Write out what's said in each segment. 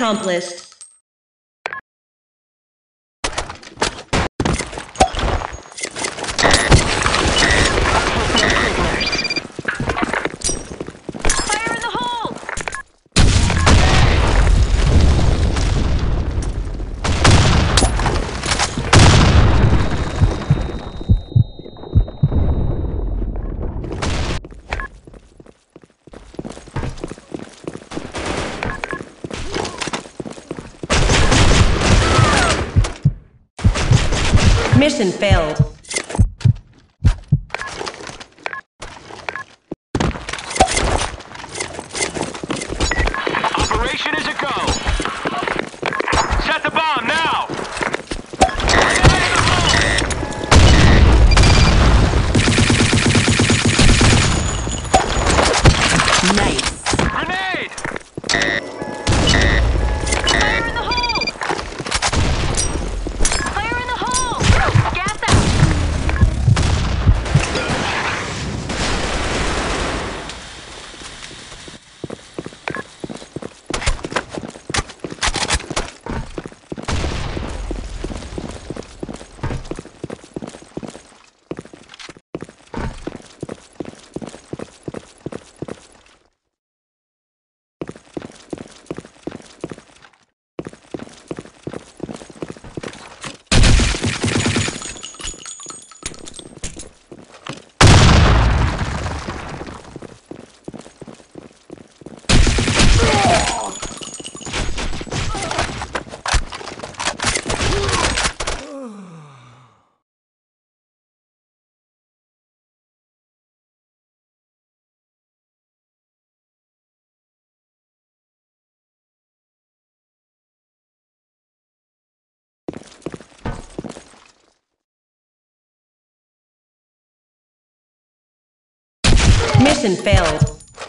accomplished. Mission failed. Operation is a go. Set the bomb now. Nice. Grenade! Fire in the hole! Fire in the hole! Gas out! Mission failed.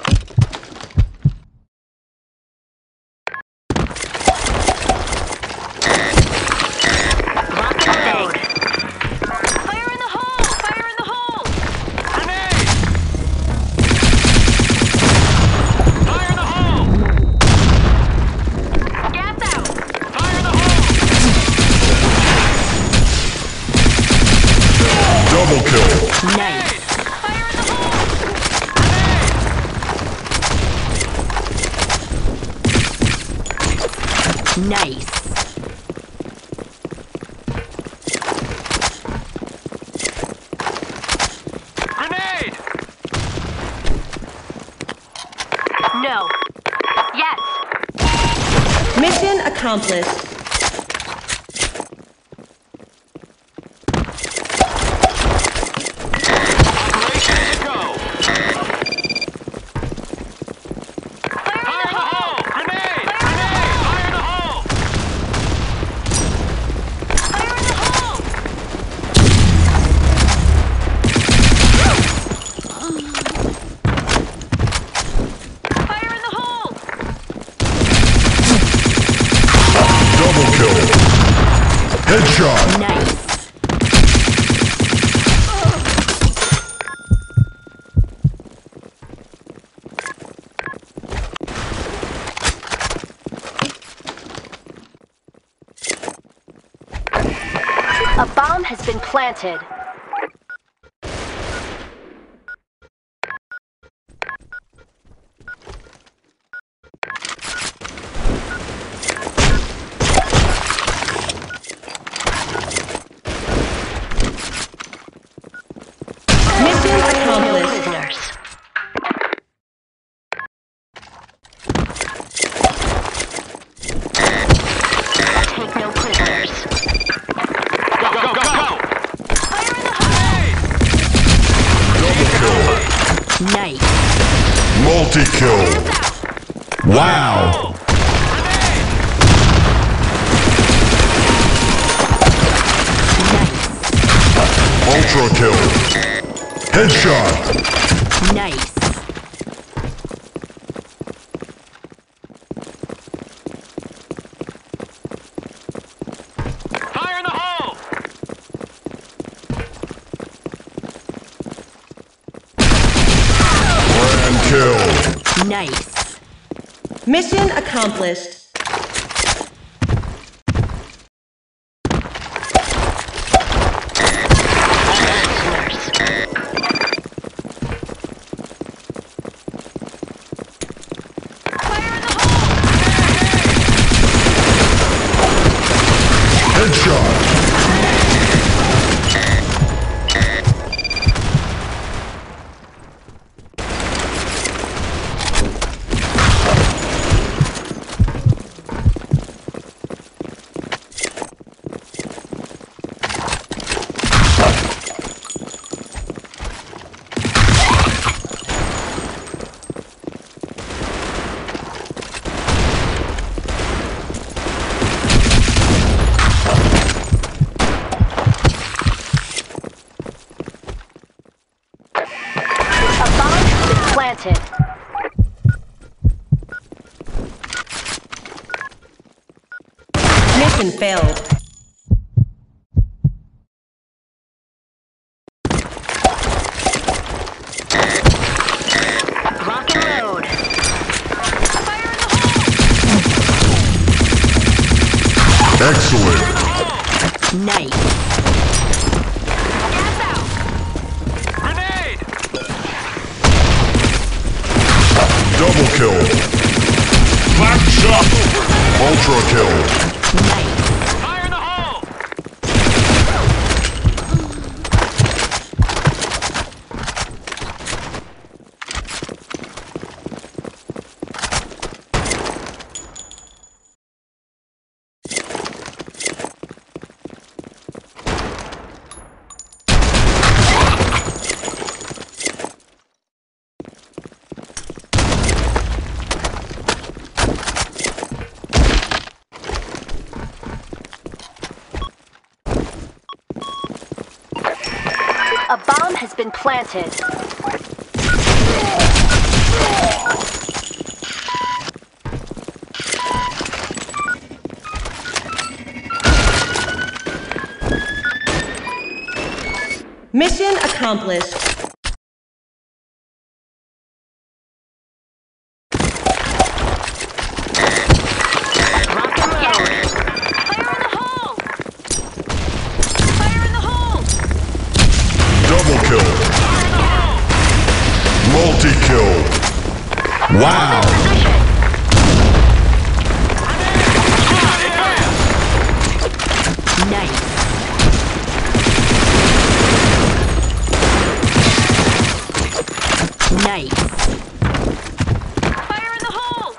Fire in the hole! Fire in the hole! Grenade! Fire in the hole! Gas out! Fire in the hole! Double kill. Nice. Fire in the hole! Nice. Grenade! No. Yes. Mission accomplished. Operation is a go. Fire Fire in the hole! Grenade! Grenade! Fire in the hole! Fire in the hole! Fire in the hole! Double kill. Headshot. Nice. A bomb has been planted. Mission accomplished. Prisoners. Take no prisoners. Go, go, go, go! Fire in the hole! Double kill. Nice. Multi-kill. Wow. Ultra kill. Headshot. Nice. Fire in the hole! Grand kill. Nice. Mission accomplished. Headshot. Planted. Mission failed. Rock and load. Fire in the hole! Excellent. Nice. Gas out! Grenade! Double kill. Black shot. Ultra kill. Nice. Fire in the hole! A bomb has been planted. Mission accomplished. Rock and load. Fire in the hole! Fire in the hole! Double kill. Multi-kill. Wow. Position. Nice. Nice. Fire in the hole!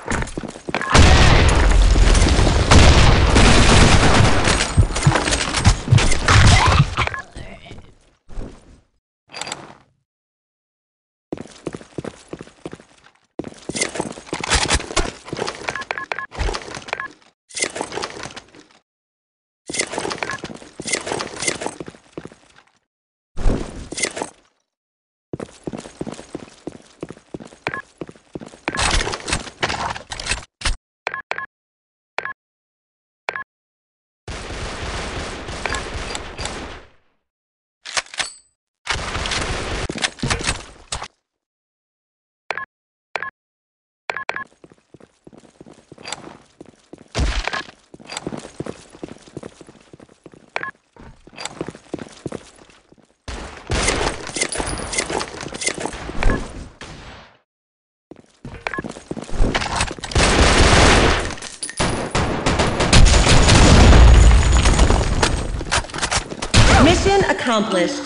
Mission accomplished.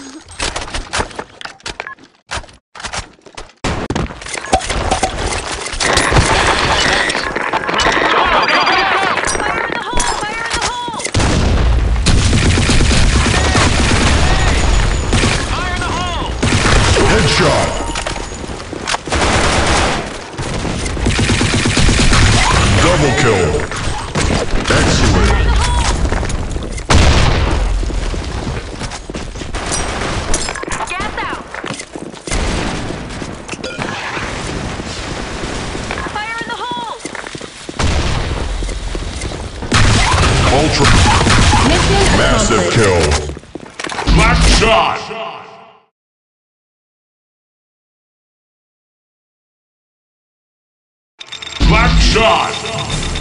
Fire in the hole! Fire in the hole! Fire in the hole! Headshot. Double kill. Excellent. Gas out! Fire in the hole! Ultra. Mission Massive accomplished. kill. Black shot. Black shot.